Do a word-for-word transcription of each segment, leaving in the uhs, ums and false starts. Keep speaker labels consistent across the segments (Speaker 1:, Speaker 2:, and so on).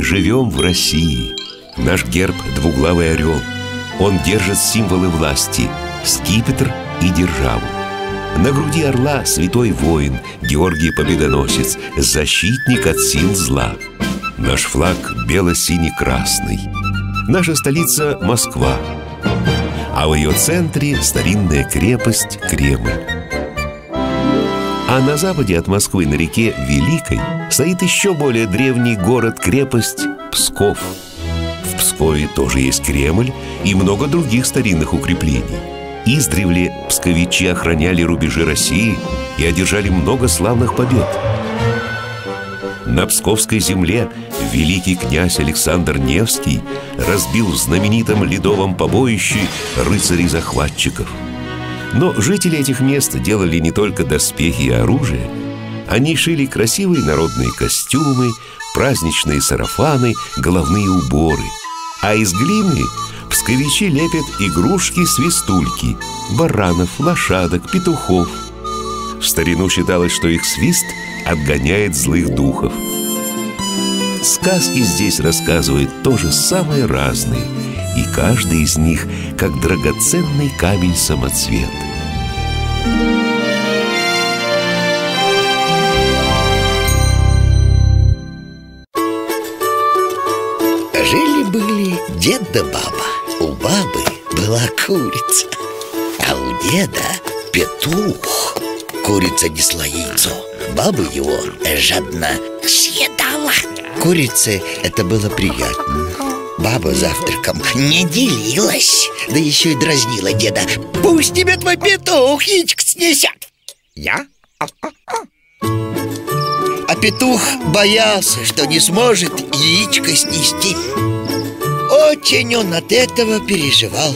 Speaker 1: живем в России. Наш герб – двуглавый орел. Он держит символы власти – скипетр и державу. На груди орла святой воин Георгий Победоносец, защитник от сил зла. Наш флаг бело-синий-красный. Наша столица – Москва, а в ее центре старинная крепость Кремль. А на западе от Москвы на реке Великой стоит еще более древний город-крепость Псков. В Пскове тоже есть Кремль и много других старинных укреплений. Издревле псковичи охраняли рубежи России и одержали много славных побед. На Псковской земле великий князь Александр Невский разбил в знаменитом ледовом побоище рыцарей-захватчиков. Но жители этих мест делали не только доспехи и оружие. Они шили красивые народные костюмы, праздничные сарафаны, головные уборы. А из глины псковичи лепят игрушки-свистульки, баранов, лошадок, петухов. В старину считалось, что их свист отгоняет злых духов. Сказки здесь рассказывают тоже самые разные, и каждый из них как драгоценный камень-самоцвет.
Speaker 2: Жили-были дед да баба. У бабы была курица, а у деда петух. Курица несла яйцо, баба его жадно съедала. Курице это было приятно. Баба завтраком не делилась, да еще и дразнила деда. Пусть тебе твой петух яичко снесет. Я? А петух боялся, что не сможет яичко снести. Очень он от этого переживал.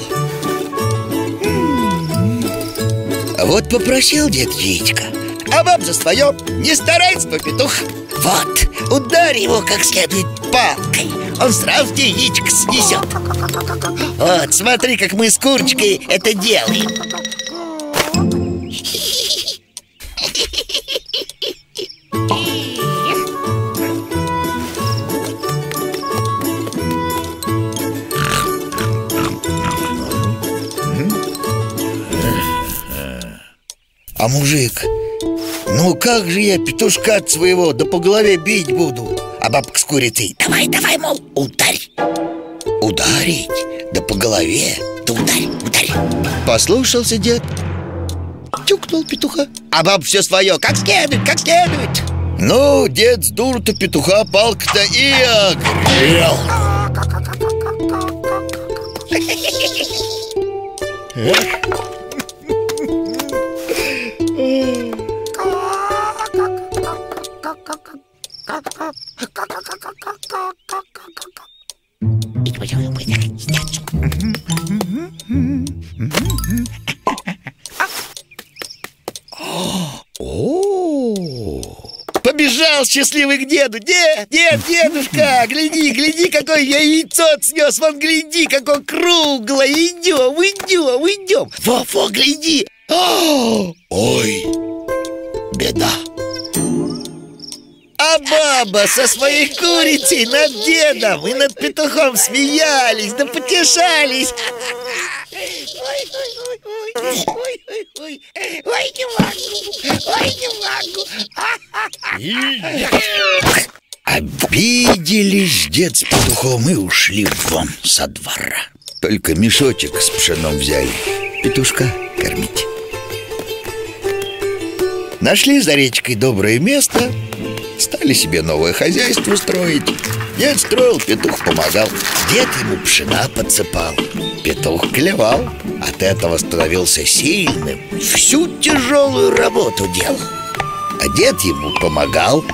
Speaker 2: А вот попросил дед яичко, а баб за свое не старается, твой петух. Вот, ударь его как следует палкой, он сразу тебе яичко снесет. Вот, смотри, как мы с курочкой это делаем. А мужик: ну как же я петушка от своего да по голове бить буду? А бабка с курицей: давай, давай, мол, ударь. Ударить? Да по голове? Да ударь, ударь. Послушался дед, тюкнул петуха, а баб все свое, как следует, как следует. Ну, дед с дуру-то петуха палка-то и огрел. Побежал счастливый к деду. Дед, дед, дедушка, гляди, гляди, какое я яйцо снес. Вон, гляди, какое круглое. Идем, идем, идем. Во-во, гляди. Ой, беда. А баба со своей курицей над дедом и над петухом смеялись, да потешались. Ой, не могу, ой, не могу. Обиделись дед с петухом и ушли вон со двора. Только мешочек с пшеном взяли петушка кормить. Нашли за речкой доброе место, стали себе новое хозяйство строить. Дед строил, петух помогал. Дед ему пшена подсыпал, петух клевал. От этого становился сильным, всю тяжелую работу делал. А дед ему помогал.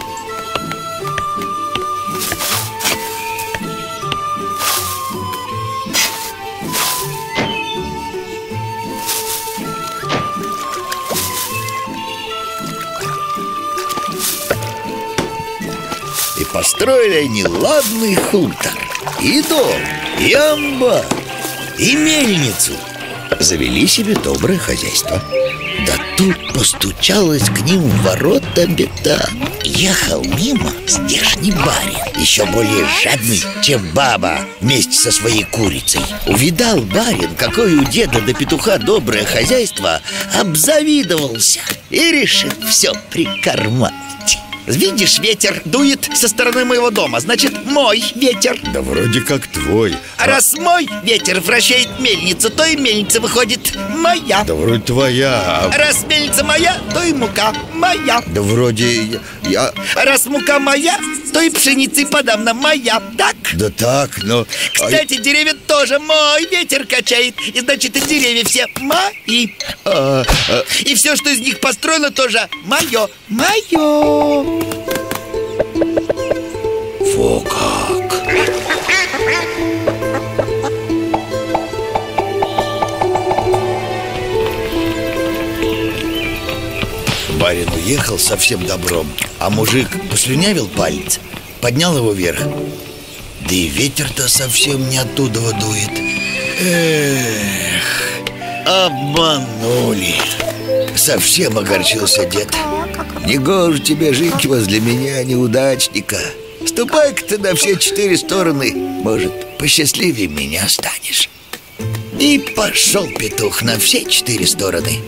Speaker 2: И построили они ладный хутор, и дом, и амбар, и мельницу. Завели себе доброе хозяйство. Да тут постучалась к ним в ворота беда. Ехал мимо здешний барин, еще более жадный, чем баба вместе со своей курицей. Увидал барин, какое у деда до петуха доброе хозяйство, обзавидовался и решил все прикарманить. Видишь, ветер дует со стороны моего дома, значит, мой ветер.
Speaker 3: Да вроде как твой.
Speaker 2: А, а раз мой ветер вращает мельницу, то и мельница выходит моя.
Speaker 3: Да вроде твоя.
Speaker 2: А раз мельница моя, то и мука моя.
Speaker 3: Да вроде я...
Speaker 2: А раз мука моя, то и пшеница и подавно моя, так?
Speaker 3: Да так, но...
Speaker 2: Кстати, а... деревья тоже мой ветер качает, и значит, и деревья все мои.
Speaker 3: а, а...
Speaker 2: И все, что из них построено, тоже мое, мое.
Speaker 3: Во как!
Speaker 2: Барин уехал со всем добром, а мужик послюнявил палец, поднял его вверх. Да и ветер-то совсем не оттуда дует. Эх, обманули. Совсем огорчился дед. Негоже тебе жить возле меня, неудачника. Ступай-ка ты на все четыре стороны, может, посчастливее меня станешь. И пошел петух на все четыре стороны.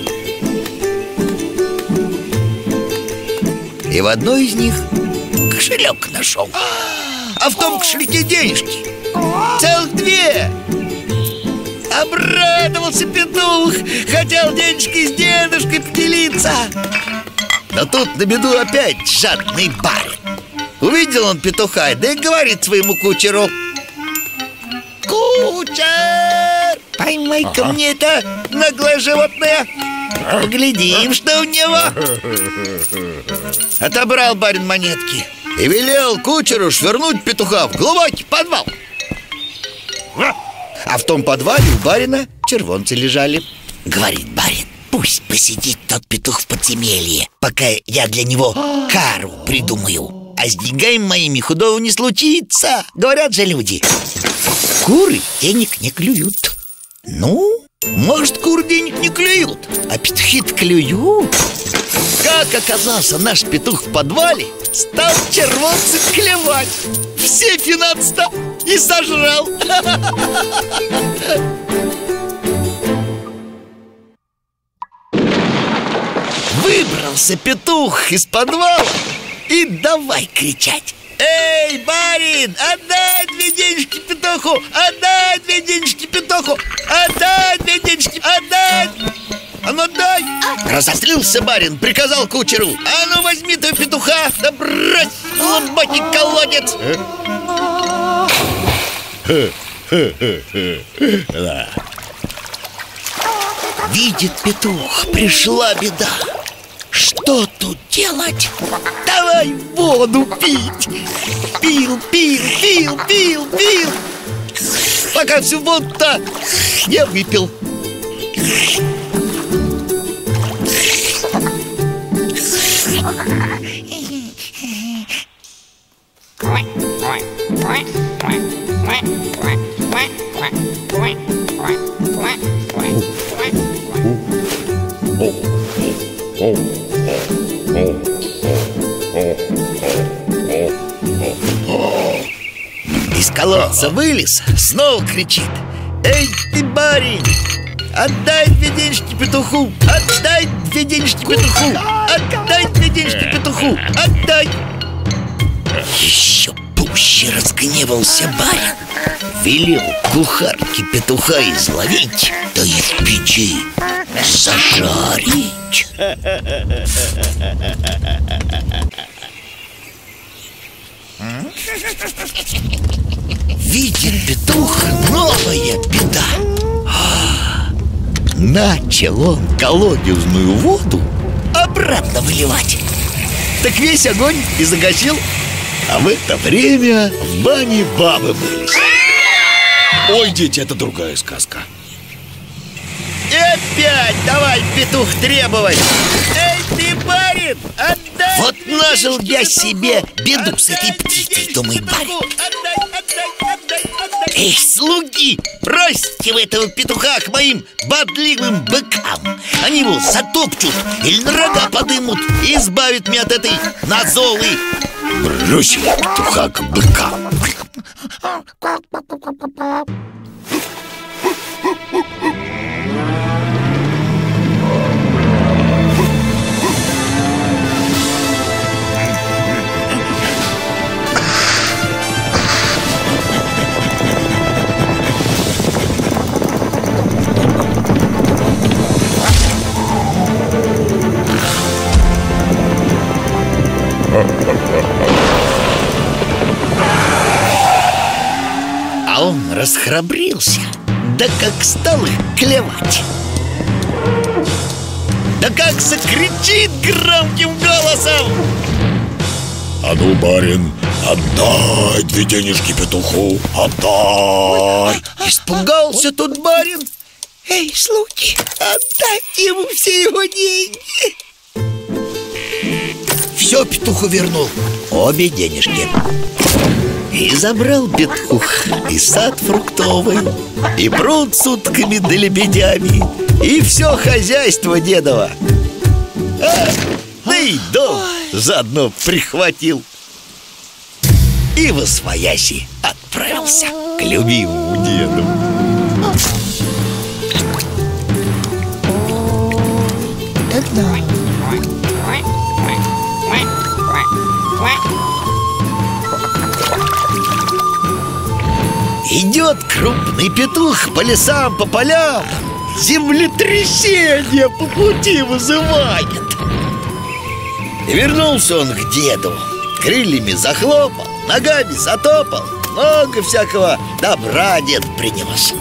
Speaker 2: И в одной из них кошелек нашел. А в том кошельке денежки целых две. Обрадовался петух, хотел денежки с дедушкой поделиться. Но тут на беду опять жадный барин. Увидел он петуха, да и говорит своему кучеру: кучер, поймай-ка ага. мне это наглое животное. Поглядим, что у него. Отобрал барин монетки и велел кучеру швырнуть петуха в глубокий подвал. А в том подвале у барина червонцы лежали. Говорит барин: пусть посидит тот петух в подземелье, пока я для него кару придумаю. А с деньгами моими худого не случится. Говорят же люди, куры денег не клюют. Ну, может, куры денег не клюют, а петухи-то клюют. Как оказался наш петух в подвале, стал червонцы клевать. Все финансы-то и сожрал. Выбрался петух из подвала и давай кричать: эй, барин, отдай две денежки петуху! Отдай две денежки петуху! Отдай две денежки! Отдай! А ну дай! Разострился барин, приказал кучеру: а ну возьми твоего петуха, да брось в глубокий колодец! Видит петух, пришла беда. Что тут делать? Давай воду пить. Пил, пил, пил, пил, пил, пока всю воду-то не выпил. Из колодца вылез, снова кричит: эй, ты, барин, отдай две денежки петуху! Отдай две денежки петуху! Отдай две денежки петуху! Отдай! Еще пуще разгневался барин. Велел кухарке петуха изловить, да и в печи зажарить. Видит петух, новая беда. Начал он колодезную воду обратно выливать. Так весь огонь и загасил. А в это время в бане бабы мылись.
Speaker 3: Ой, дети, это другая сказка.
Speaker 2: И опять давай, петух, требовать: эй, ты, барин, отдай! Вот нажил я себе беду с этой птицей, думает барин. Отдай, отдай, отдай, отдай. Эй, слуги, бросьте вы этого петуха к моим бодливым быкам. Они его затопчут или на рога подымут и избавят меня от этой назолы.
Speaker 3: Брось петуха к быкам.
Speaker 2: А он расхрабрился, да как стал их клевать. Да как закричит громким голосом:
Speaker 3: А ну, барин, отдай две денежки петуху, отдай.
Speaker 2: Испугался тут барин. Эй, слуги, отдайте ему все его деньги. Все петуху вернул, обе денежки. И забрал петух и сад фруктовый, и пруд с утками да лебедями, и все хозяйство дедова. А, да и дом заодно прихватил. И восвояси отправился к любимому деду. Идет крупный петух по лесам, по полям, землетрясение по пути вызывает. И вернулся он к деду, крыльями захлопал, ногами затопал, много всякого добра дед принес.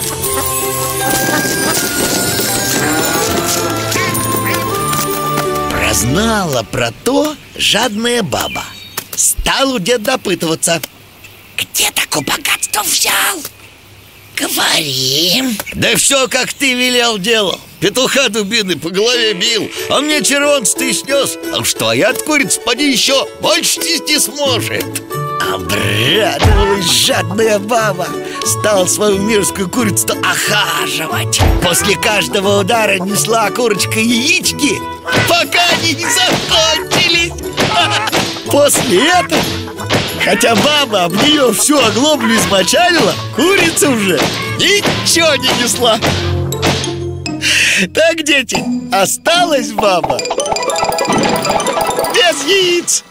Speaker 2: Прознала про то жадная баба. Стал у деда допытываться: где такое богатство взял? Говори. Да все, как ты велел, делал. Петуха дубины по голове бил, а мне червонцем снес. А уж твоя курица, поди еще больше нести сможет. Обрадовалась жадная баба. Стала свою мерзкую курицу охаживать. После каждого удара несла курочка яички, пока они не закончились. После этого, хотя баба об нее всю оглоблю измочалила, курица уже ничего не несла. Так, дети, осталась баба без яиц.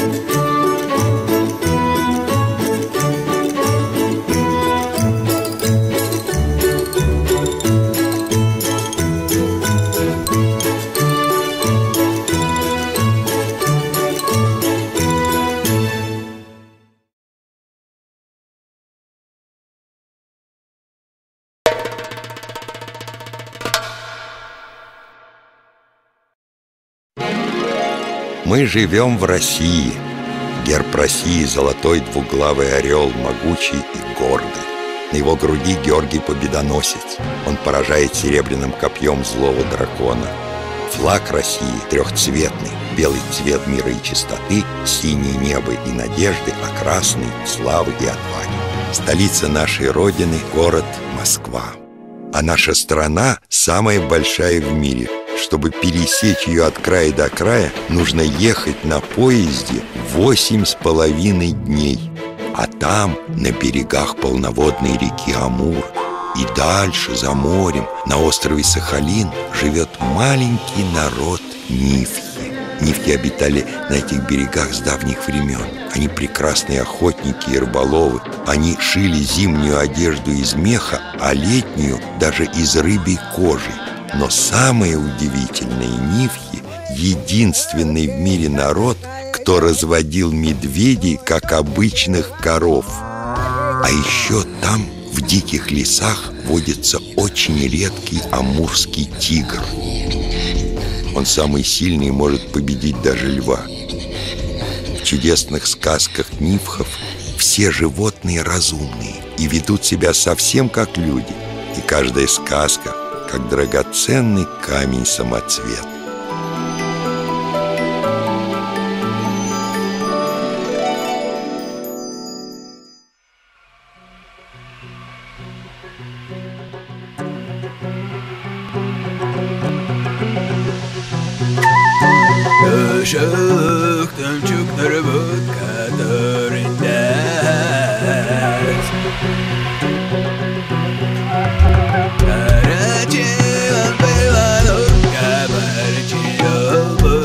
Speaker 4: Мы живем в России. Герб России — золотой двуглавый орел, могучий и гордый. На его груди Георгий Победоносец. Он поражает серебряным копьем злого дракона. Флаг России трехцветный. Белый цвет мира и чистоты, синее небо и надежды, а красный — славы и отваги. Столица нашей Родины — город Москва. А наша страна самая большая в мире. Чтобы пересечь ее от края до края, нужно ехать на поезде восемь с половиной дней. А там, на берегах полноводной реки Амур, и дальше, за морем, на острове Сахалин, живет маленький народ Нивхи. Нивхи обитали на этих берегах с давних времен. Они прекрасные охотники и рыболовы. Они шили зимнюю одежду из меха, а летнюю даже из рыбьей кожи. Но самое удивительное, Нивхи — единственный в мире народ, кто разводил медведей, как обычных коров. А еще там, в диких лесах, водится очень редкий амурский тигр. Он самый сильный и может победить даже льва. В чудесных сказках Нивхов все животные разумные и ведут себя совсем как люди. И каждая сказка — как драгоценный камень-самоцвет.
Speaker 5: Uşaq tamçukları bud kadarında Karaci albayvalı kabarci yolu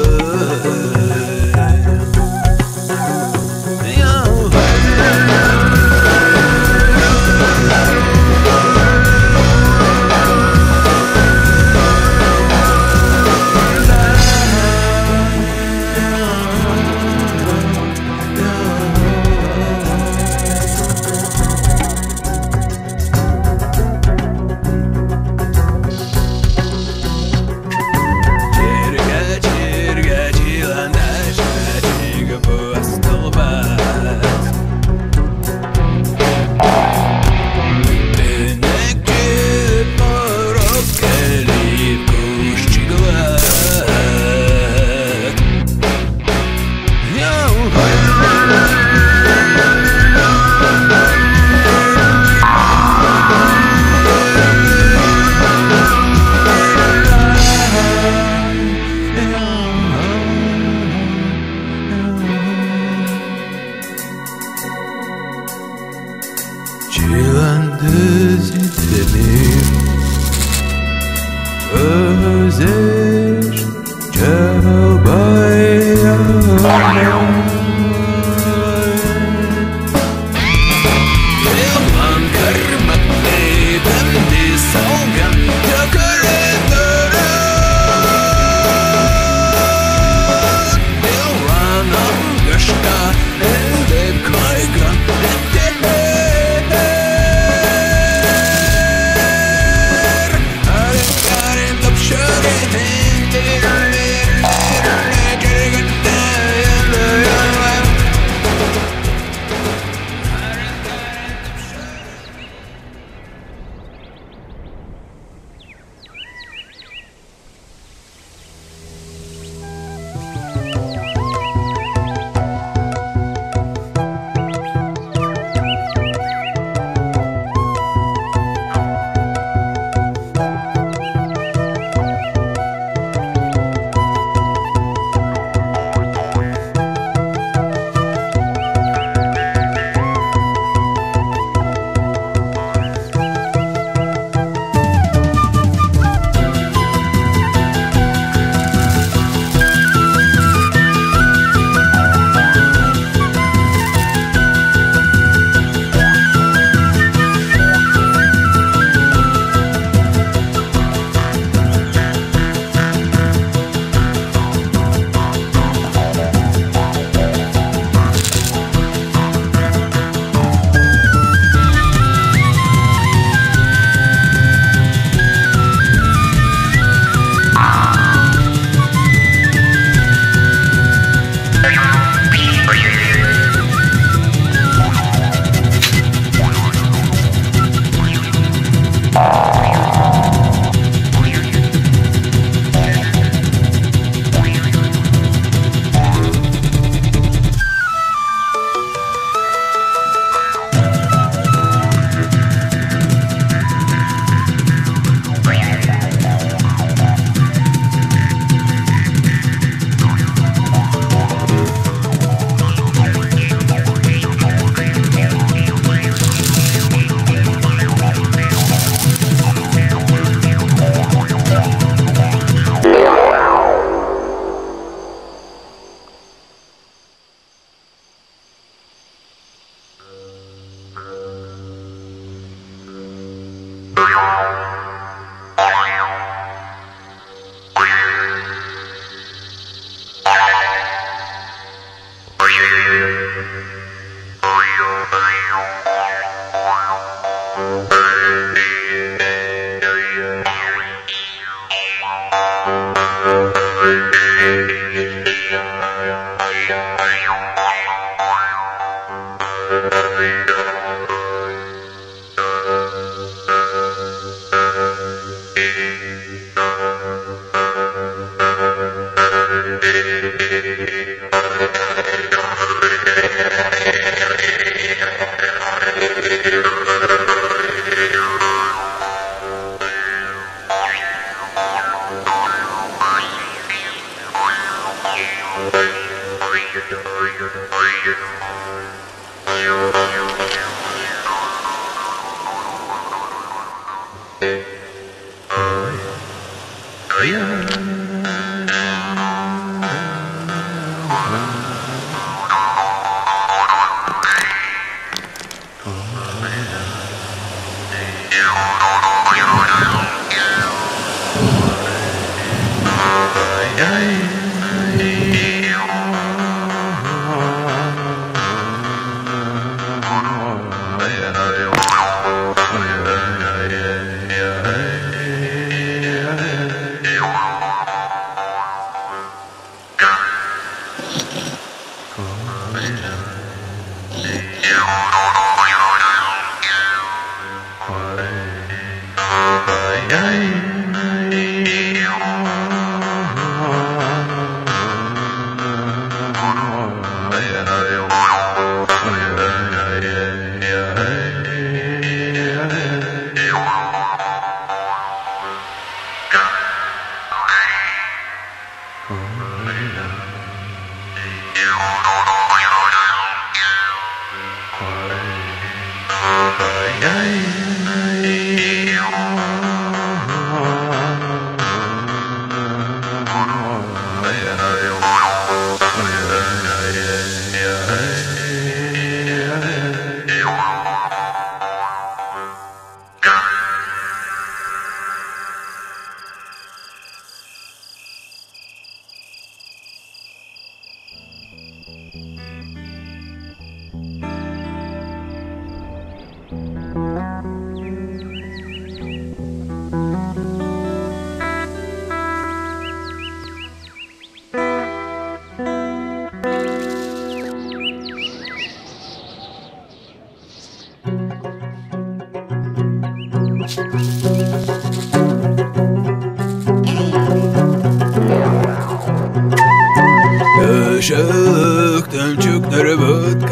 Speaker 5: Şıktım çukları bud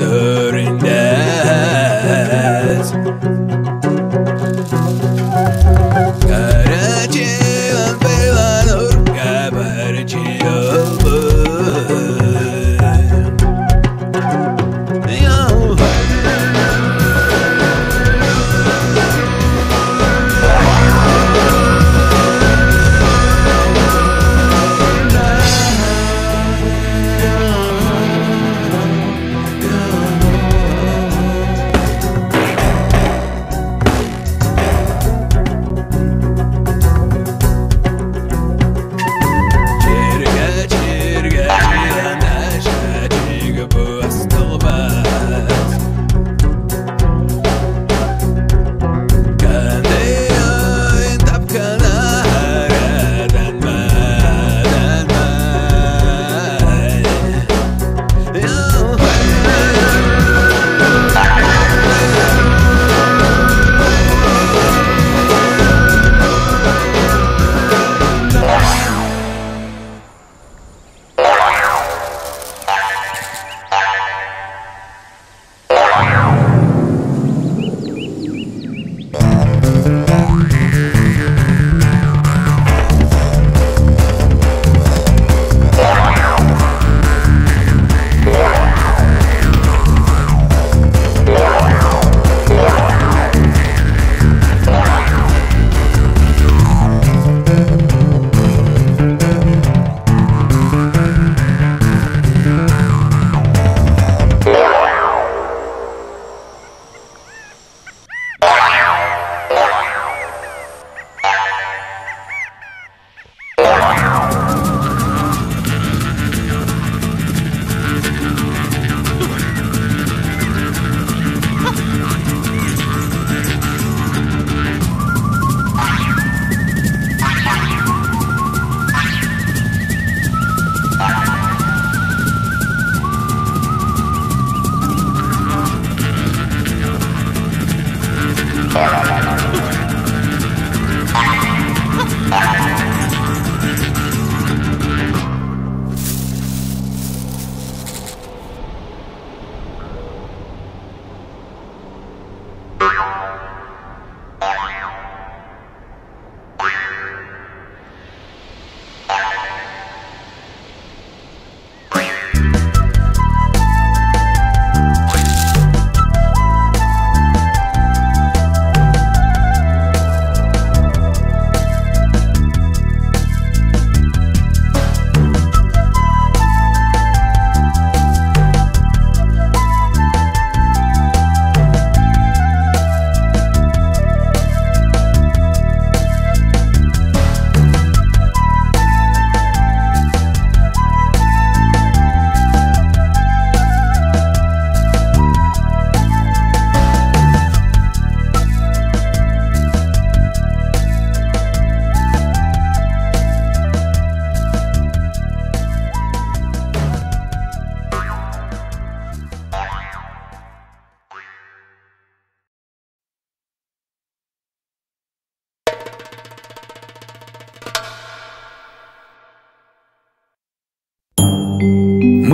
Speaker 5: kadarındas Karachi ampevanur kabarchi yobu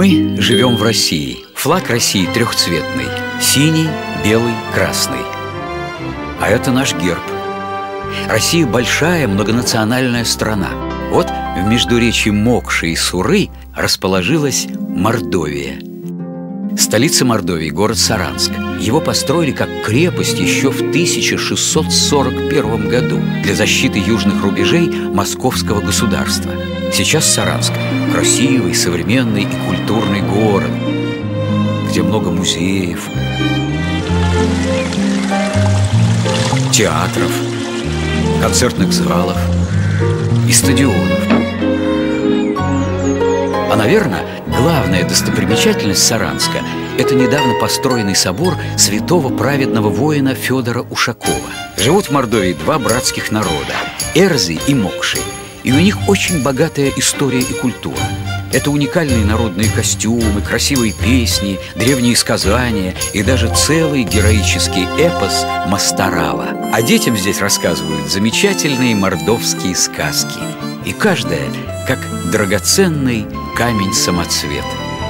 Speaker 6: Мы живем в России. Флаг России трехцветный: синий, белый, красный. А это наш герб. Россия большая многонациональная страна. Вот в междуречии Мокши и Суры расположилась Мордовия. Столица Мордовии – город Саранск. Его построили как крепость еще в тысяча шестьсот сорок первом году для защиты южных рубежей московского государства. Сейчас Саранск – красивый, современный и культурный город, где много музеев, театров, концертных залов и стадионов. А, наверное, главная достопримечательность Саранска – это недавно построенный собор святого праведного воина Федора Ушакова. Живут в Мордовии два братских народа – Эрзы и Мокши. И у них очень богатая история и культура. Это уникальные народные костюмы, красивые песни, древние сказания и даже целый героический эпос Мастарала. А детям здесь рассказывают замечательные мордовские сказки. И каждая как драгоценный камень-самоцвет.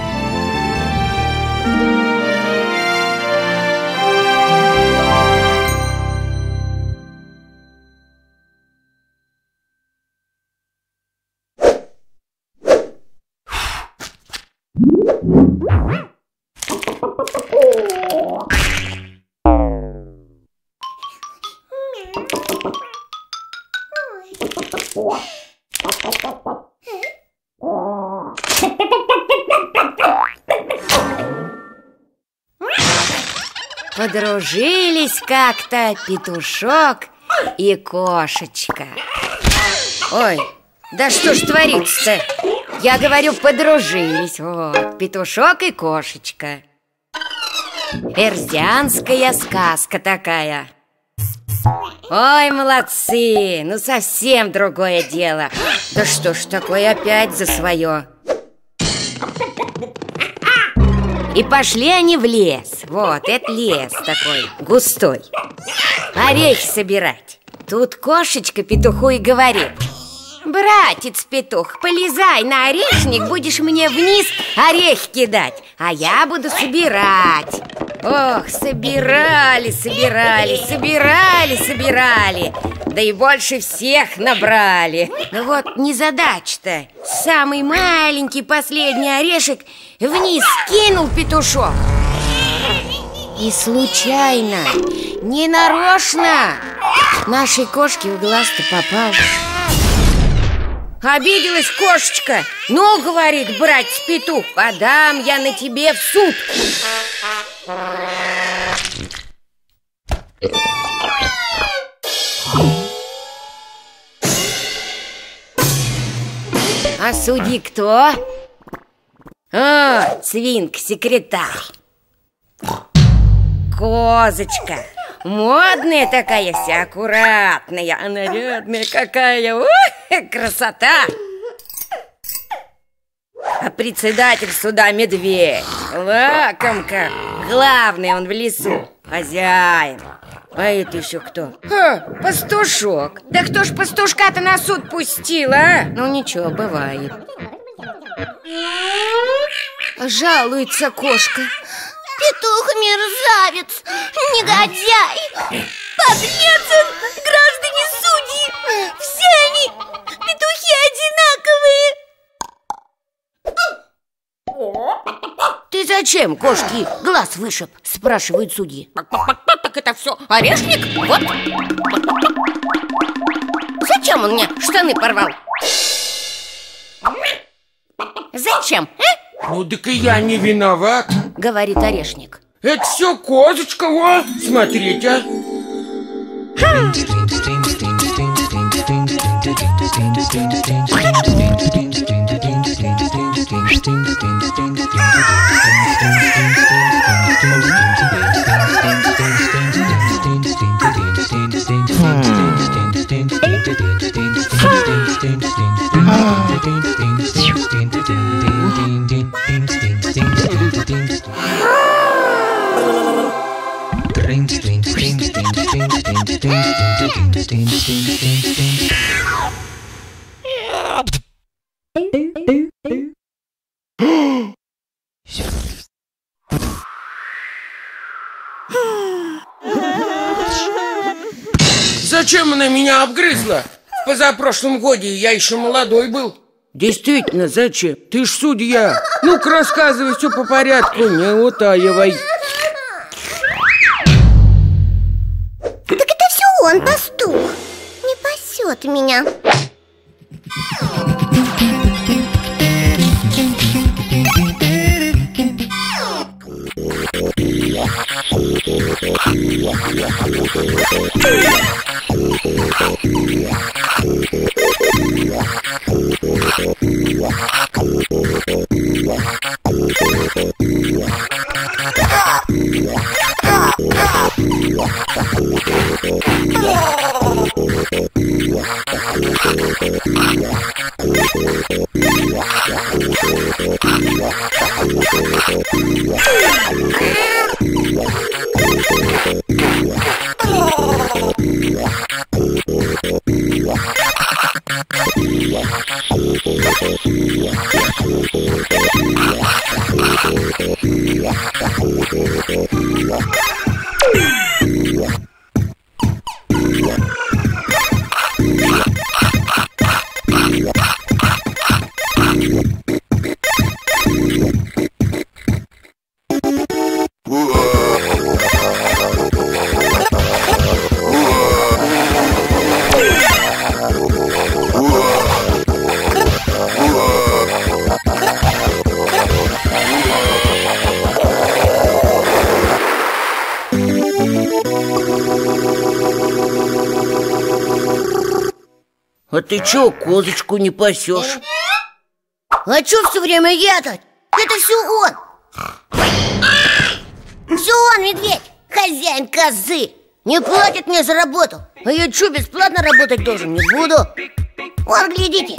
Speaker 7: Подружились как-то петушок и кошечка. Ой, да что ж творится-то? Я говорю, подружились. Вот, петушок и кошечка. Эрзианская сказка такая. Ой, молодцы, ну совсем другое дело. Да что ж такое опять за свое? И пошли они в лес. Вот, это лес такой, густой. Орехи собирать. Тут кошечка петуху и говорит: братец петух, полезай на орешник, будешь мне вниз орех кидать, а я буду собирать. Ох, собирали, собирали, собирали, собирали. Да и больше всех набрали. Ну вот незадача-то. Самый маленький последний орешек вниз кинул петушок. И случайно, ненарочно нашей кошке в глаз-то попал. Обиделась кошечка. Ну, говорит, братец петух, подам я на тебе в суд. А судьи кто? О, свинка-секретарь. Козочка. Модная такая вся, аккуратная, а нарядная какая. Ух, красота. А председатель суда медведь. Лакомка. Главный он в лесу. Хозяин. А это еще кто? А, пастушок. Да кто ж пастушка-то на суд пустил, а? Ну ничего, бывает. Жалуется кошка.
Speaker 8: Петух мерзавец, негодяй, подлец он, граждане судьи. Все они, петухи, одинаковые.
Speaker 7: Ты зачем кошке глаз вышиб? Спрашивают судьи.
Speaker 8: Так это все орешник? Вот.
Speaker 7: Зачем он мне штаны порвал? Зачем, а?
Speaker 9: Ну, так и я не виноват,
Speaker 7: говорит орешник.
Speaker 9: Это все козочка, о, смотрите. Зачем она меня обгрызла? В позапрошлом годе я еще молодой был. Действительно, зачем? Ты ж судья. Ну-ка, рассказывай все по порядку, не утаивай.
Speaker 8: Так это все он, пастух. Не пасет меня.
Speaker 2: А ты чё, козочку не пасешь?
Speaker 8: А чё все время я тут? Это все он. Все он, медведь, хозяин козы. Не платит мне за работу. А я чё, бесплатно работать должен? Не буду. Вон, глядите.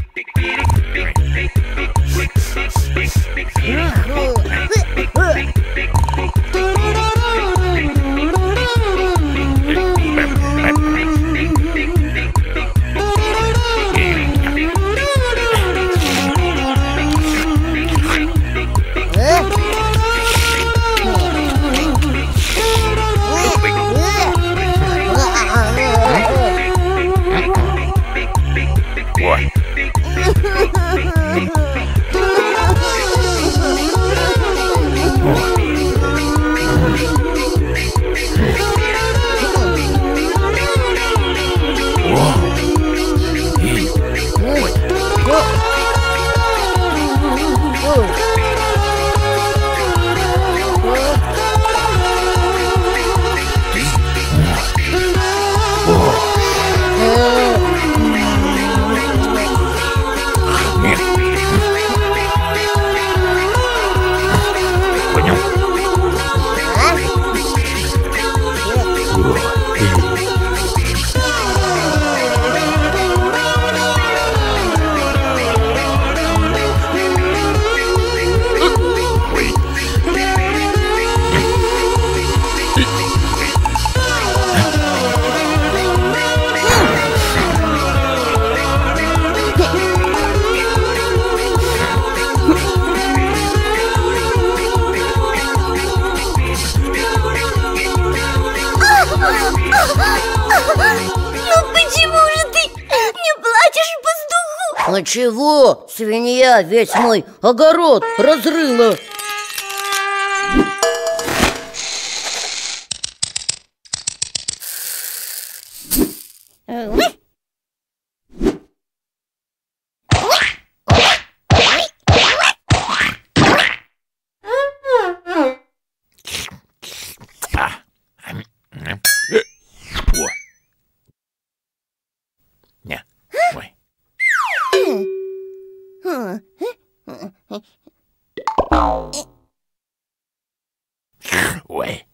Speaker 2: А чего? Свинья весь мой огород разрыла.
Speaker 3: Ой.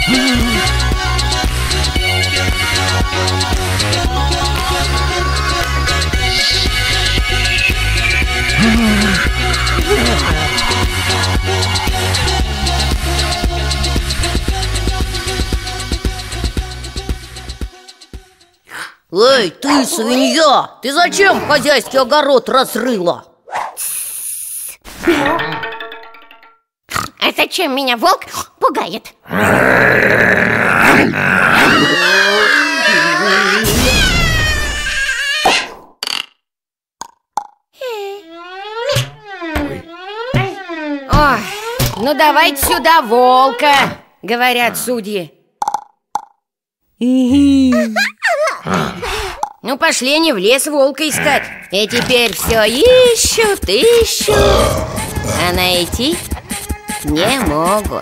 Speaker 8: Эй, ты, свинья! Ты зачем хозяйский огород разрыла?
Speaker 7: А зачем меня волк пугает? Ой, ну давайте сюда волка, говорят судьи. Ну пошли они в лес волка искать. И теперь все ищут, ищут, а найти не могут.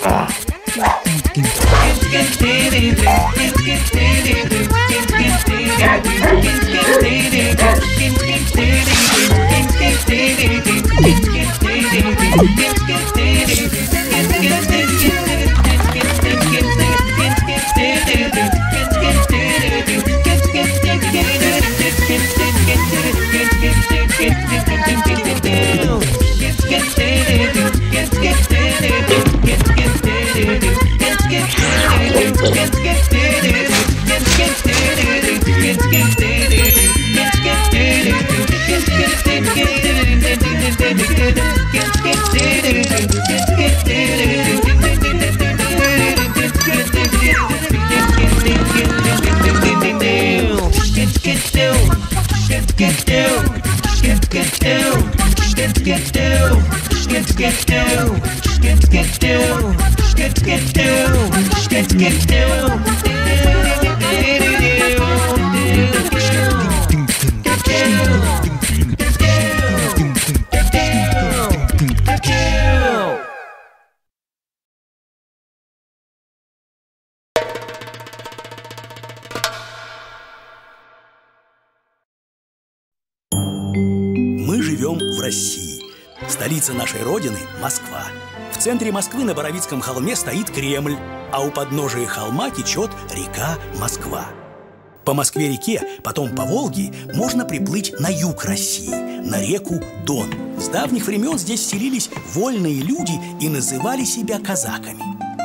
Speaker 10: Мы живем в России. Столица нашей Родины – Москва. В центре Москвы на Боровицком холме стоит Кремль, а у подножия холма течет река Москва. По Москве-реке, потом по Волге можно приплыть на юг России, на реку Дон. С давних времен здесь селились вольные люди и называли себя казаками.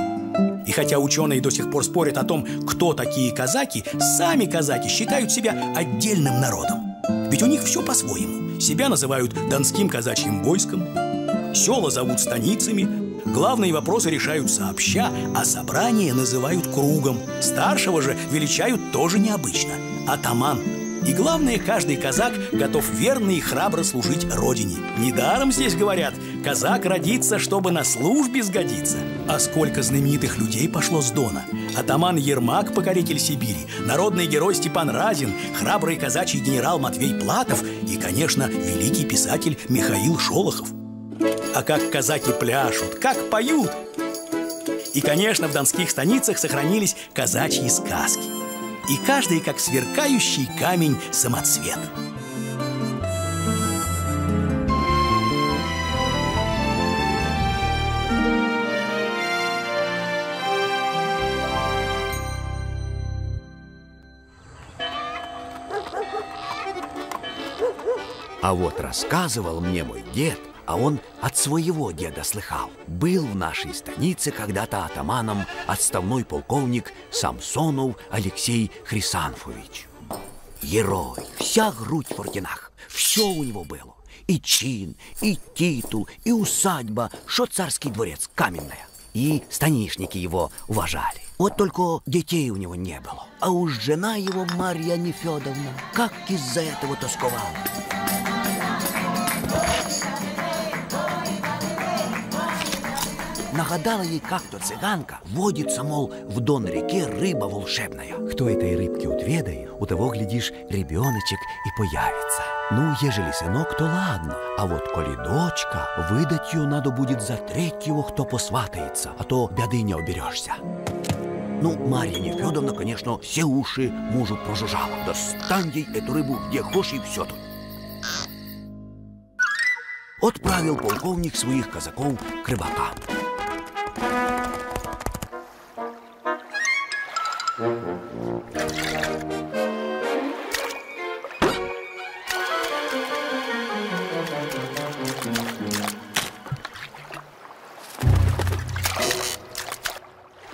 Speaker 10: И хотя ученые до сих пор спорят о том, кто такие казаки, сами казаки считают себя отдельным народом. Ведь у них все по-своему. Себя называют Донским казачьим войском, села зовут станицами, главные вопросы решают сообща, а собрания называют кругом. Старшего же величают тоже необычно – атаман. И главное, каждый казак готов верно и храбро служить родине. Недаром здесь говорят, казак родится, чтобы на службе сгодиться. А сколько знаменитых людей пошло с Дона. Атаман Ермак, покоритель Сибири, народный герой Степан Разин, храбрый казачий генерал Матвей Платов и, конечно, великий писатель Михаил Шолохов. А как казаки пляшут, как поют! И, конечно, в донских станицах сохранились казачьи сказки. И каждый как сверкающий камень самоцвет.
Speaker 11: А вот рассказывал мне мой дед, а он от своего деда слыхал. Был в нашей станице когда-то атаманом отставной полковник Самсонов Алексей Хрисанфович. Герой, вся грудь в орденах, все у него было. И чин, и титул, и усадьба, шо царский дворец, каменная. И станишники его уважали. Вот только детей у него не было. А уж жена его, Марья Нефедовна, как из-за этого тосковала. Нагадала ей как-то цыганка, водится, мол, в Дон-реке рыба волшебная. Кто этой рыбки отведает, у того, глядишь, ребеночек и появится. Ну, ежели сынок, то ладно. А вот коли дочка, выдать ее надо будет за третьего, кто посватается, а то беды не оберешься. Ну, Марья Нефедовна, конечно, все уши мужу прожужжала. Достань ей эту рыбу где хочешь, и все тут. Отправил полковник своих казаков к рыбакам.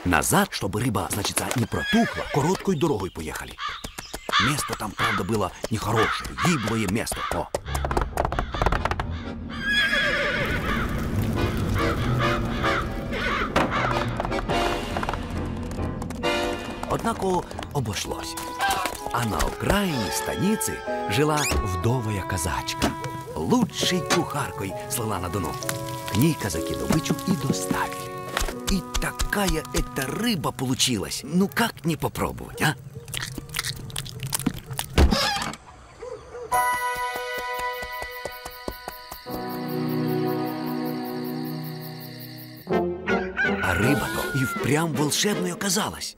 Speaker 11: Назад, чтобы рыба, значит, не протухла, короткой дорогой поехали. Место там, правда, было нехорошее, гиблое место. О. Однако обошлось. А на окраине станицы жила вдовая казачка. Лучшей кухаркой слыла на Дону. К ней казаки добычу и доставили. И такая эта рыба получилась. Ну как не попробовать, а? А рыба-то и впрямь волшебной оказалась.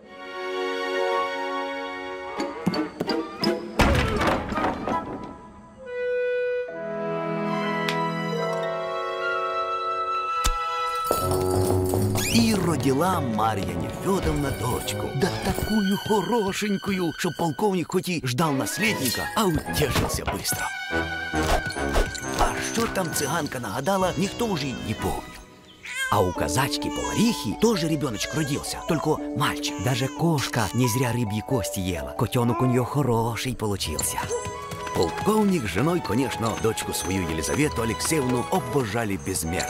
Speaker 11: И родила Марья Нефёдовна дочку. Да такую хорошенькую, что полковник хоть и ждал наследника, а утешился быстро. А что там цыганка нагадала, никто уже не помнил. А у казачки-поварихи тоже ребеночек родился, только мальчик. Даже кошка не зря рыбьи кости ела. Котенок у нее хороший получился. Полковник с женой, конечно, дочку свою Елизавету Алексеевну обожали безмерно.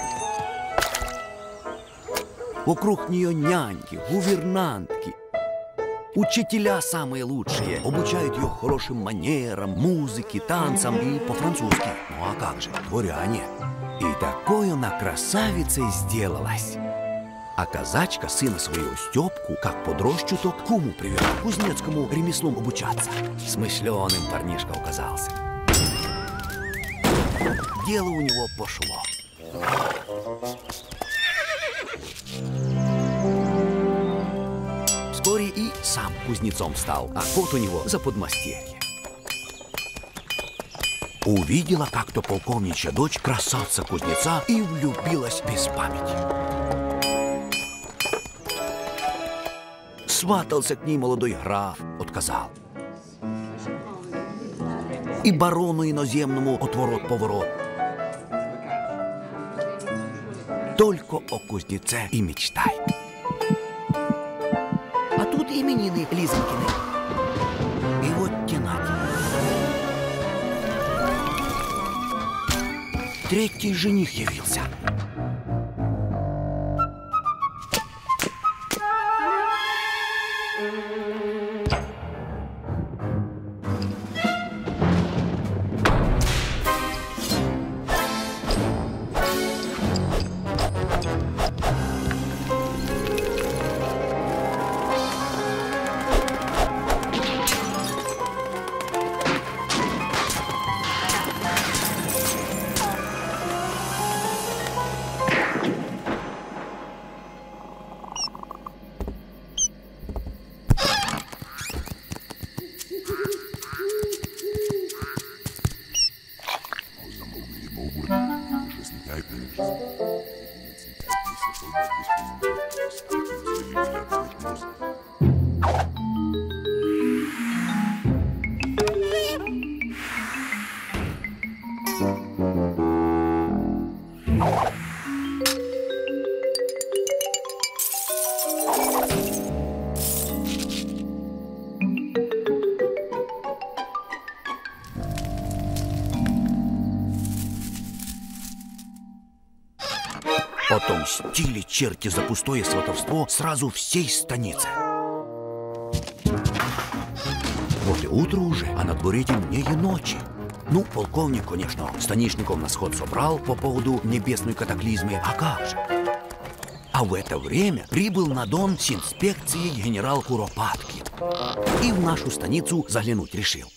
Speaker 11: Вокруг нее няньки, гувернантки. Учителя самые лучшие, обучают ее хорошим манерам, музыке, танцам и по-французски. Ну а как же, дворяне. И такой она красавицей сделалась. А казачка сына своего Степку, как подрос чуток, к куму привела, кузнецкому ремеслом обучаться. Смышленым парнишка оказался. Дело у него пошло. Вскоре и сам кузнецом стал, а кот у него за подмастерье. Увидела как-то полковничья дочь красавца кузнеца и влюбилась без памяти. Сватался к ней молодой граф, отказал. И барону иноземному отворот-поворот. Только о кузнеце и мечтай. А тут именины Лизонькины. И вот тенат. Третий жених явился. Отомстили черти за пустое сватовство сразу всей станице. Вот и утро уже, а на дворе темнее ночи. Ну, полковник, конечно, станишников на сход собрал по поводу небесной катаклизмы, а как же? А в это время прибыл на Дон с инспекцией генерал Куропаткин и в нашу станицу заглянуть решил.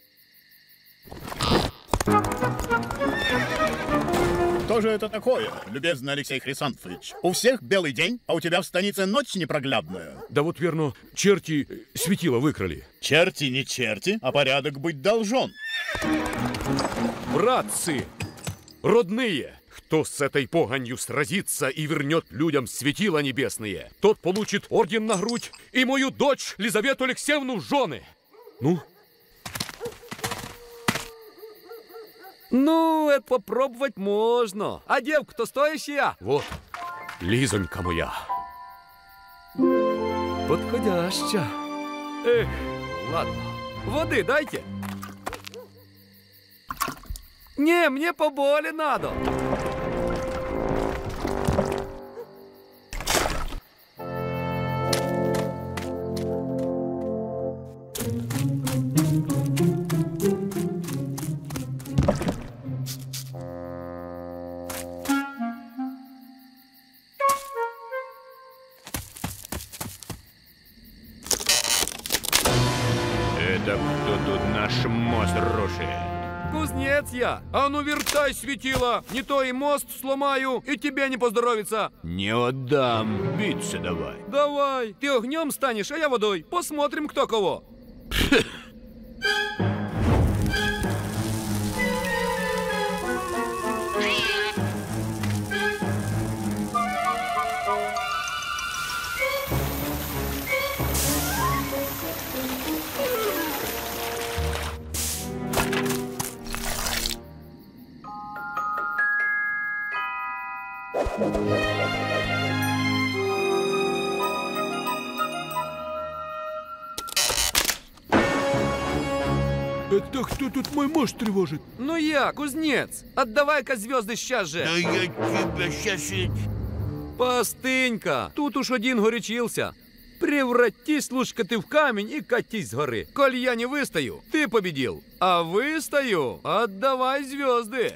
Speaker 12: Что же это такое, любезный Алексей Хрисантович? У всех белый день, а у тебя в станице ночь непроглядная.
Speaker 13: Да вот верно, черти светило выкрали.
Speaker 12: Черти не черти, а порядок быть должен.
Speaker 13: Братцы, родные, кто с этой поганью сразится и вернет людям светила небесные, тот получит орден на грудь и мою дочь Лизавету Алексеевну в жены. Ну?
Speaker 11: Ну, это попробовать можно. А девка-то стоящая?
Speaker 13: Вот, Лизонька моя. подходяща. Эх, ладно. Воды дайте. Не, мне поболее надо.
Speaker 14: Это кто тут наш мост рушит?
Speaker 13: Кузнец я. А ну вертай, светило. Не то и мост сломаю, и тебе не поздоровится.
Speaker 14: Не отдам. Биться давай.
Speaker 13: Давай. Ты огнем станешь, а я водой. Посмотрим, кто кого.
Speaker 14: Это кто тут мой мост тревожит?
Speaker 13: Ну я, кузнец. Отдавай-ка звезды сейчас же.
Speaker 14: Да я тебя сейчас ведь...
Speaker 13: Постынька. Тут уж один горячился. Превратись, лучше ты в камень и катись с горы. Коль я не выстою, ты победил. А выстою, отдавай звезды.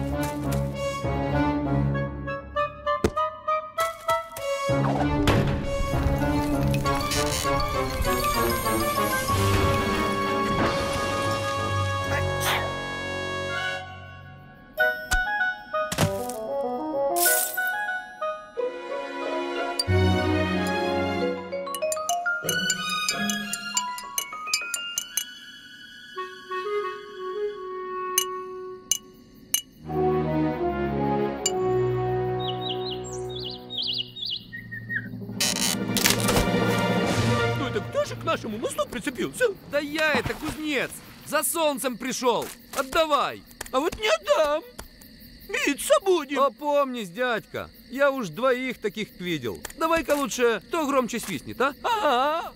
Speaker 14: К нашему мосту прицепился?
Speaker 13: Да я это, кузнец. За солнцем пришел. Отдавай.
Speaker 14: А вот не отдам. Биться будем.
Speaker 13: Опомнись, дядька. Я уж двоих таких видел. Давай-ка лучше, кто громче свистнет, а?
Speaker 14: А-а-а.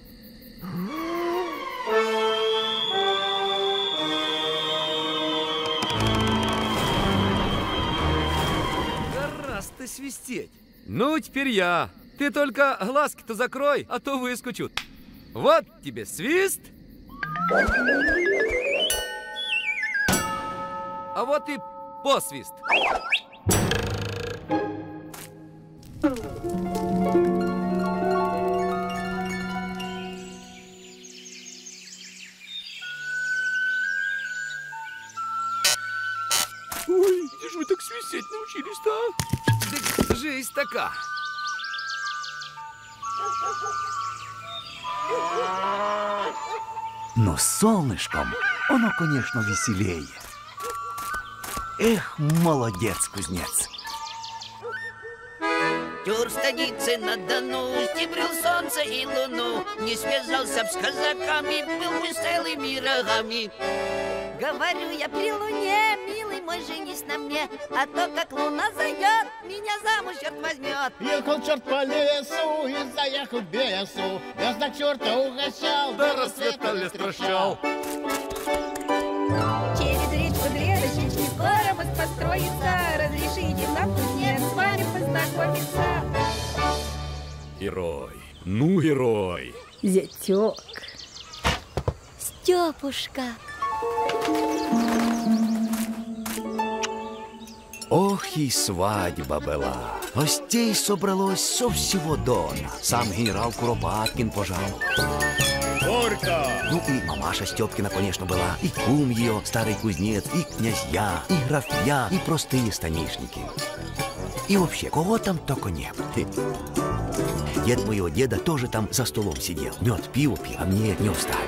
Speaker 13: Гораздо ты свистеть. Ну, теперь я. Ты только глазки-то закрой, а то выскочут. Вот тебе свист. А вот и посвист.
Speaker 14: Ой, где же вы так свистеть научились-то, а?
Speaker 13: Да жизнь такая.
Speaker 11: Но с солнышком оно, конечно, веселее. Эх, молодец, кузнец.
Speaker 15: Тюр станицы на Дону, стебрил солнце и луну, не связался б с казаками, был бы с целыми рогами.
Speaker 16: Говорю я при луне, милый мой, женись на мне, а то как луна зайдет, меня замуж черт возьмет.
Speaker 12: Ехал черт по лесу и заехал к бесу, без на черта угощал,
Speaker 13: до рассвета лес прощал.
Speaker 16: Через речку Дрелыш, не скоро мост построится, разрешите нам, кузнец, с вами познакомиться.
Speaker 13: Герой, ну герой.
Speaker 16: Зятек. Степушка.
Speaker 11: Ох, и свадьба была. Гостей собралось со всего Дона. Сам генерал Куропаткин пожаловал.
Speaker 12: Горько!
Speaker 11: Ну и мамаша Степкина, конечно, была. И кум ее, старый кузнец, и князья, и графья, и простые станишники. И вообще, кого там только не было. Дед моего деда тоже там за столом сидел. Мед, пиво пил, а мне не вставил.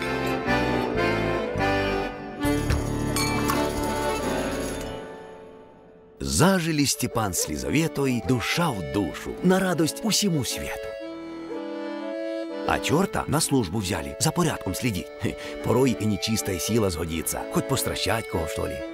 Speaker 11: Зажили Степан с Лизаветой душа в душу, на радость усему свету. А черта на службу взяли, за порядком следить. Порой и нечистая сила сгодится, хоть постращать кого, что ли.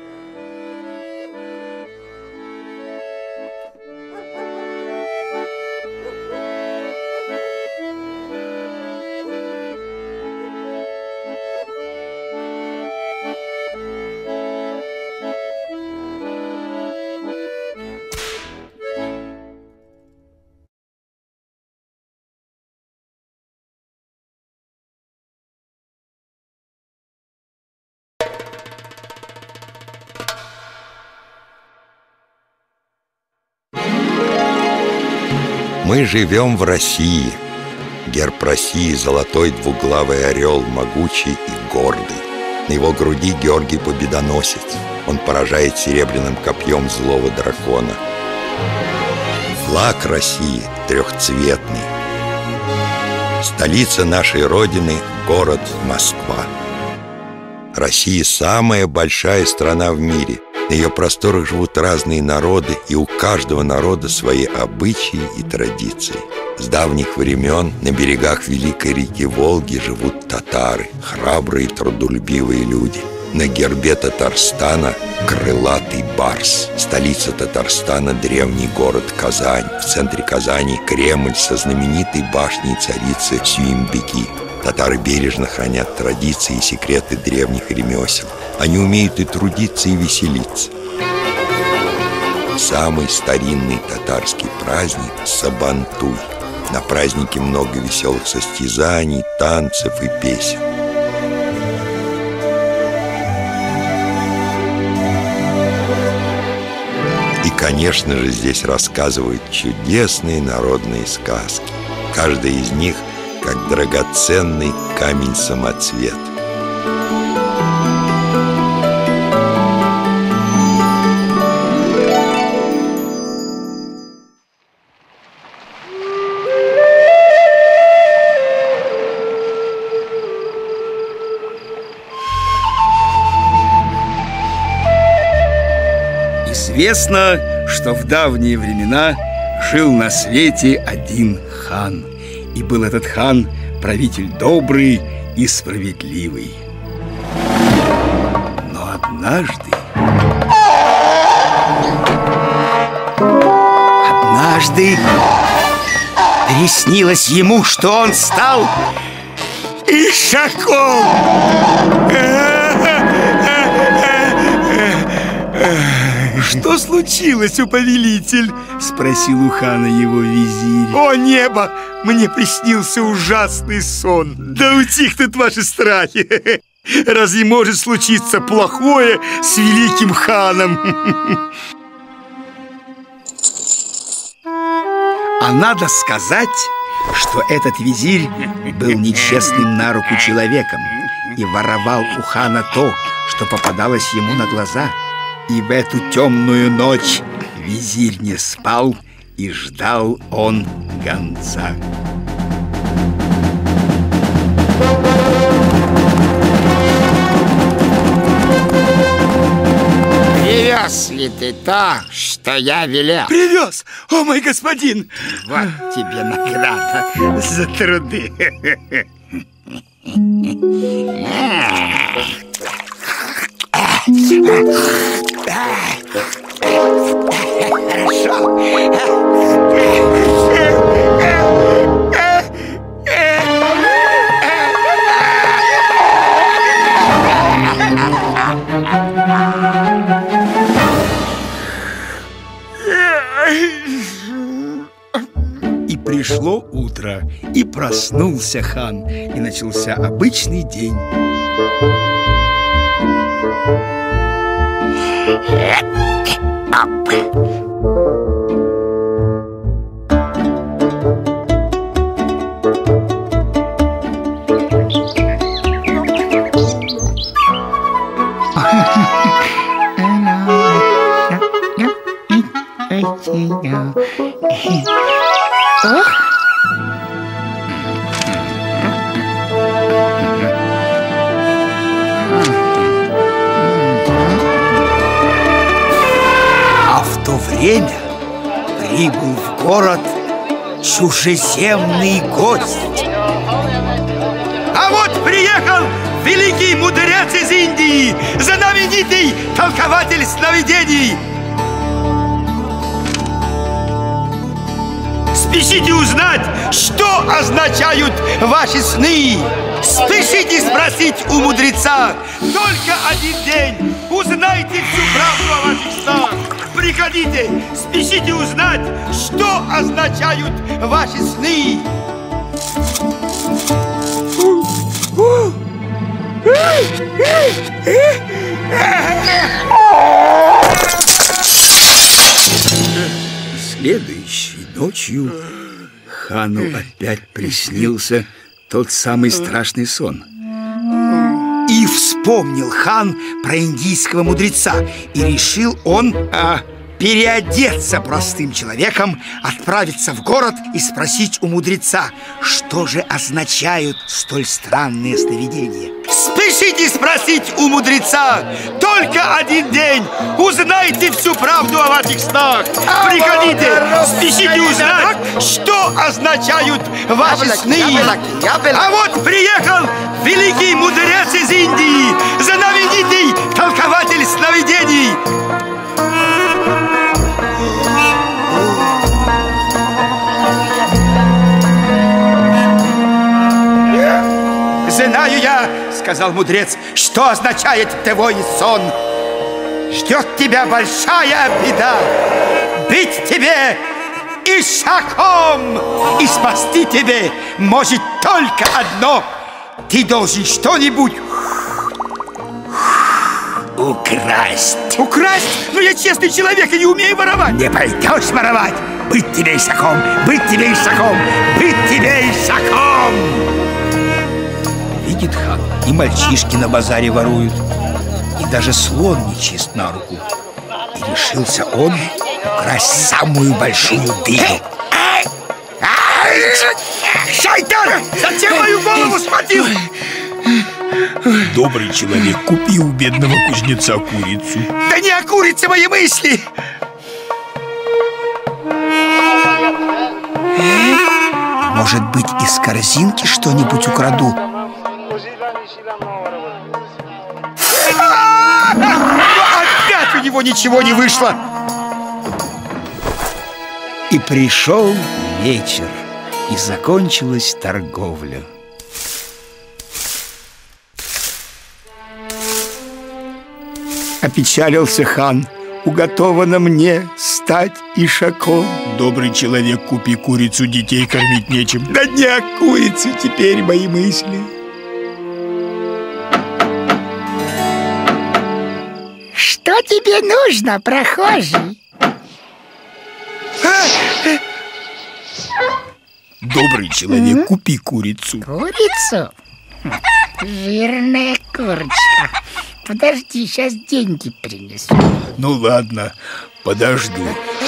Speaker 4: Мы живем в России. Герб России — золотой двуглавый орел, могучий и гордый. На его груди Георгий Победоносец. Он поражает серебряным копьем злого дракона. Флаг России трехцветный. Столица нашей Родины — город Москва. Россия — самая большая страна в мире. На ее просторах живут разные народы, и у каждого народа свои обычаи и традиции. С давних времен на берегах великой реки Волги живут татары, храбрые и трудолюбивые люди. На гербе Татарстана крылатый барс. Столица Татарстана — древний город Казань. В центре Казани Кремль со знаменитой башней царицы Сюимбеки. Татары бережно хранят традиции и секреты древних ремесел. Они умеют и трудиться, и веселиться. Самый старинный татарский праздник — Сабантуй. На празднике много веселых состязаний, танцев и песен. И, конечно же, здесь рассказывают чудесные народные сказки. Каждая из них как драгоценный камень-самоцвет.
Speaker 17: Известно, что в давние времена жил на свете один хан. И был этот хан правитель добрый и справедливый. Но однажды Однажды приснилось ему, что он стал ишаком. «Что случилось, о повелитель?» — спросил у хана его визирь. «О небо! Мне приснился ужасный сон. Да утихнут ваши страхи. Разве может случиться плохое с великим ханом?» А надо сказать, что этот визирь был нечестным на руку человеком и воровал у хана то, что попадалось ему на глаза. И в эту темную ночь визирь не спал, и ждал он гонца.
Speaker 2: Привез ли ты то, что я велел?
Speaker 17: Привез, о мой господин! Вот тебе награда за труды.
Speaker 2: Хорошо.
Speaker 17: И пришло утро, и проснулся хан, и начался обычный день. А в то время прибыл в город чужеземный гость. А вот приехал великий мудрец из Индии, знаменитый толкователь сновидений. Спешите узнать, что означают ваши сны. Спешите спросить у мудреца. Только один день. Узнайте всю правду о ваших снах. Приходите, спешите узнать, что означают ваши сны. Следующей ночью Хану опять приснился тот самый страшный сон. И вспомнил хан про индийского мудреца. И решил он а, переодеться простым человеком, отправиться в город и спросить у мудреца, что же означают столь странные сновидения. Спешите спросить у мудреца. Только один день. Узнайте всю правду об этих снах. Приходите, спешите узнать, что означают ваши сны. А вот приехал великий мудрец из Индии, знаменитый толкователь сновидений. Знаю я, сказал мудрец, что означает твой сон. Ждет тебя большая беда. Быть тебе ишаком. И спасти тебе может только одно. Ты должен что-нибудь украсть. Украсть? Но я честный человек и не умею воровать. Не пойдешь воровать. Быть тебе ишаком, быть тебе ишаком, быть тебе ишаком. Видит хан, и мальчишки на базаре воруют, и даже слон нечист на руку. И решился он украсть самую большую дыню. Шайтан! Зачем мою голову схватил?
Speaker 3: Добрый человек, купи у бедного кузнеца курицу.
Speaker 17: Да не о курице мои мысли! Может быть, из корзинки что-нибудь украду? Опять у него ничего не вышло. И пришел вечер, и закончилась торговля. Опечалился хан. Уготовано мне стать ишаком.
Speaker 3: Добрый человек, купи курицу, детей кормить нечем.
Speaker 17: Да не о курице теперь мои мысли.
Speaker 18: Что тебе нужно, прохожий?
Speaker 3: Добрый человек, купи курицу.
Speaker 18: Курицу? Жирная курочка. Подожди, сейчас деньги принесу.
Speaker 3: Ну ладно, подожду.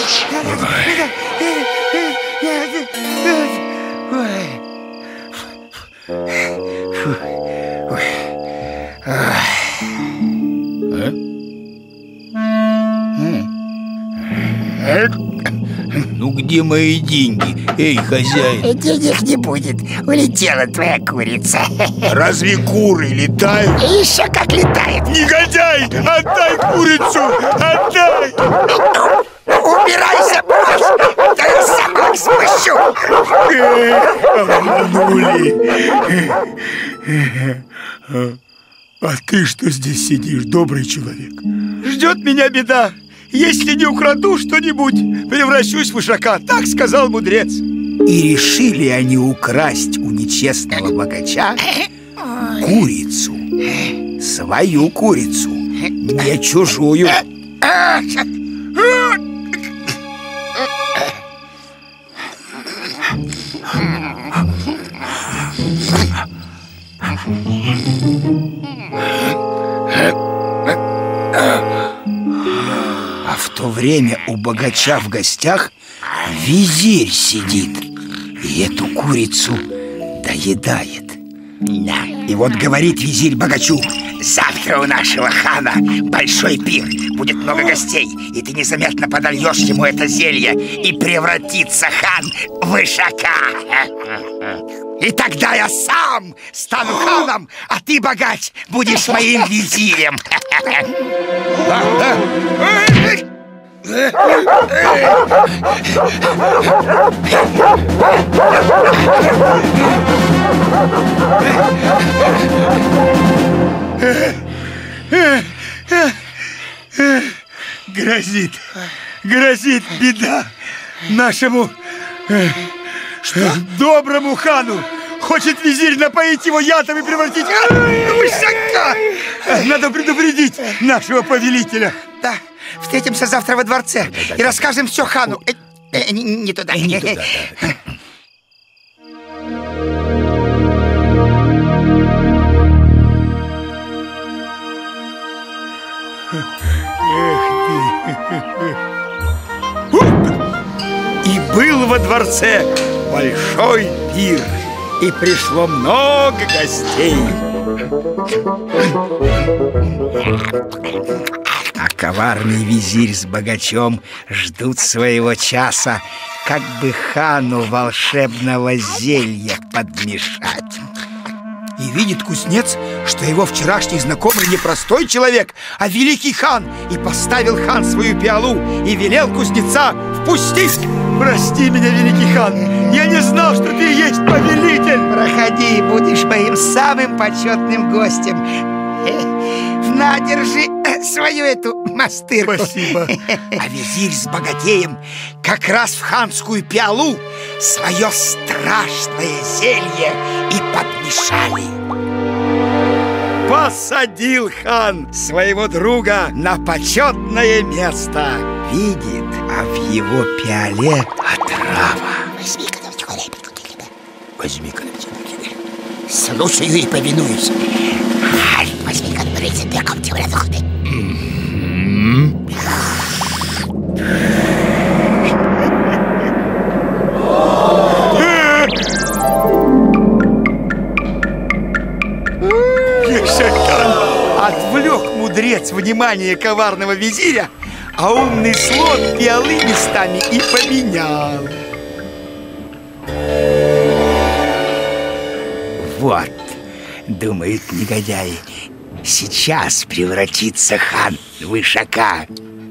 Speaker 3: Ну где мои деньги? Эй, хозяин.
Speaker 18: Денег не будет. Улетела твоя курица.
Speaker 3: Разве куры летают?
Speaker 18: Еще как летает.
Speaker 3: Негодяй! Отдай курицу! Отдай!
Speaker 18: Убирайся, прочь! Да я собак спущу!
Speaker 3: Обманули! А ты что здесь сидишь, добрый человек?
Speaker 17: Ждет меня беда. Если не украду что-нибудь, превращусь в ишака. Так сказал мудрец. И решили они украсть у нечестного богача курицу. Свою курицу, не чужую. А в то время у богача в гостях визирь сидит и эту курицу доедает. Да. И вот говорит визирь богачу: завтра у нашего хана большой пир, будет много гостей, и ты незаметно подольешь ему это зелье, и превратится хан в ишака. И тогда я сам стану ханом, а ты, богач, будешь моим визирем. Грозит, грозит беда нашему что? Доброму хану. Хочет визирь напоить его ядом и превратить в ишака. Надо предупредить нашего повелителя. Да, встретимся завтра во дворце и расскажем все хану. Э, э, не, не туда. Не туда, да, да. И был во дворце большой пир, и пришло много гостей. А коварный визирь с богачом ждут своего часа, как бы хану волшебного зелья подмешать. И видит кузнец, что его вчерашний знакомый не простой человек, а великий хан, и поставил хан свою пиалу и велел кузнеца впустить. Прости меня, великий хан, я не знал, что ты есть повелитель.
Speaker 18: Проходи, будешь моим самым почетным гостем. На, держи свою эту мастырку.
Speaker 17: Спасибо. А визирь с богатеем как раз в ханскую пиалу свое страшное зелье и подмешали. Посадил хан своего друга на почетное место. Видит, а в его пиале отрава.
Speaker 18: Возьми-ка, возьми-ка, слушаю и повинуюсь. Возьми-ка, принципеком тебя разохты.
Speaker 17: Отвлек мудрец внимание коварного визиря, а умный слон пиалы местами и поменял. Вот, думают негодяи, сейчас превратится хан в ишака.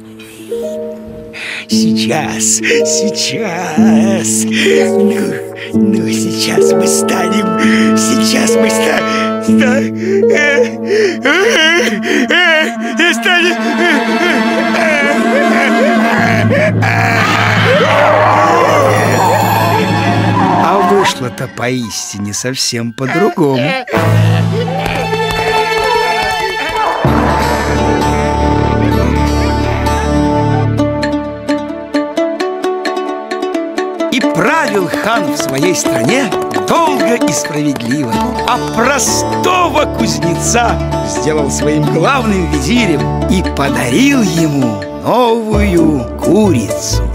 Speaker 17: Сейчас, сейчас. Ну, ну, сейчас мы станем, сейчас мы ста, ста, э, э, э, станем. А вышло-то поистине совсем по-другому. И правил хан в своей стране долго и справедливо, а простого кузнеца сделал своим главным визирем и подарил ему новую курицу.